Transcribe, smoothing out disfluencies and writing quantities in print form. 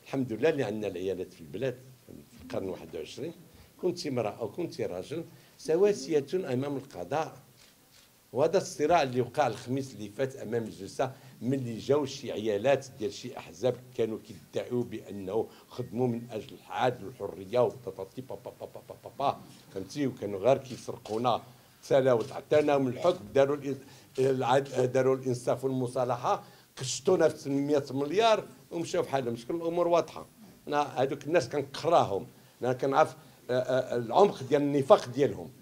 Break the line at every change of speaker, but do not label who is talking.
الحمد لله اللي عندنا العيالات في البلاد في القرن 21. كنت امرأة أو كنت رجل سواسية أمام القضاء. وهذا الصراع اللي وقع الخميس اللي فات امام الجلسه، ملي جاو شي عيالات ديال شي احزاب كانوا كيدعوا بانه خدموا من اجل العدل والحريه وبطاطي بابا بابا بابا، فهمتي، وكانوا غير كيسرقونا، تسالاو تعطينا من الحكم، داروا الانصاف والمصالحه، قشطونا في 800 مليار ومشاو بحالهم. شكون الامور واضحه. انا هذوك الناس كنكرههم، انا كنعرف العمق ديال النفاق ديالهم.